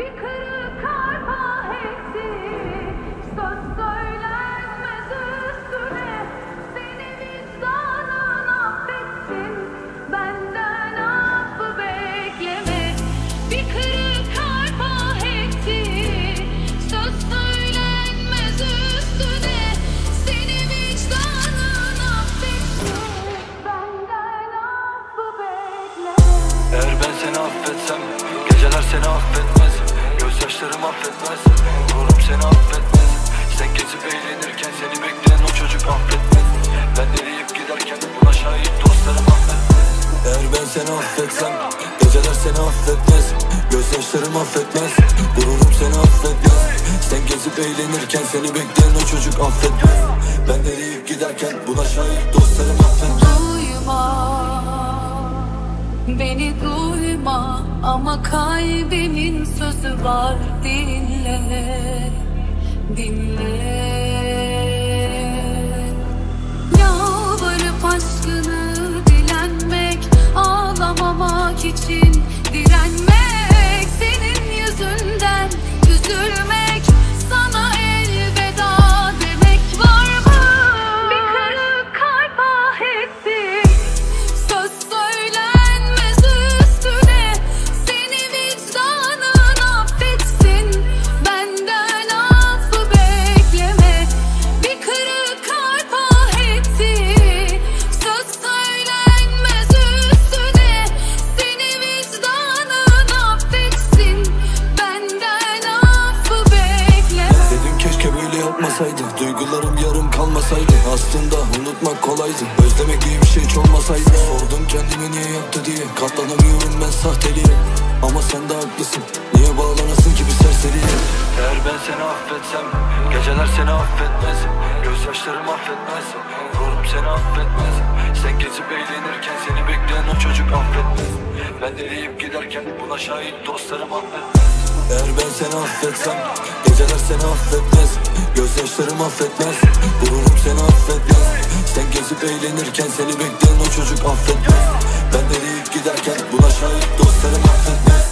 Bir kırık kalp etti, söz söylenmez üstüne. Seni vicdanın affetsin, benden affı bekleme. Bir kırık kalp etti, söz söylenmez üstüne. Seni vicdanın affetsin, benden affı bekleme. Eğer ben seni affetsem, geceler seni affetmez, gözyaşlarım affetmez, gururum seni affetmez. Sen gezip eğlenirken seni bekleyen o çocuk affetmez. Ben eriyip giderken buna şahit dostlarım affetmez. Eğer ben seni affetsem, geceler seni affetmez, gözyaşlarım affetmez, gururum seni affetmez. Sen gezip eğlenirken seni bekleyen o çocuk affetmez. Ben eriyip giderken buna şahit dostlarım affetmez. Duyma, beni duyma, ama kalbimin sözü var, dinle, dinle. Yalvarıp aşkını dilenmek, ağlamamak için direnmek, senin yüzünden üzülmek, sana elveda demek var mı? Bir kırık kalp etti, söz söylenmez üstüne. Seni vicdanın affetsin, benden affı bekleme. Bir kırık kalp etti, söz söylenmez üstüne. Seni vicdanın affetsin, benden affı bekleme. Dedim keşke böyle yapmasaydı, duygularım yarım kalmasaydı. Aslında unutmak kolaydı, özlemek diye bir şey hiç olmasaydı. Sordum kendime niye yaptı diye, katlanamıyorum ben sahteliğe. Ama sen de haklısın, niye bağlanasın ki bir serseriye? Eğer ben seni affetsem, geceler seni affetmez, gözyaşlarım affetmez, gururum seni affetmez. Sen gezip eğlenirken seni bekleyen o çocuk affetmez. Ben eriyip giderken buna şahit dostlarım affetmez. Eğer ben seni affetsem, geceler seni affetmez, gözyaşlarım affetmez, gururum seni affetmez. Sen gezip eğlenirken seni bekleyen o çocuk affetmez. Ben eriyip giderken buna şahit dostlarım affetmez.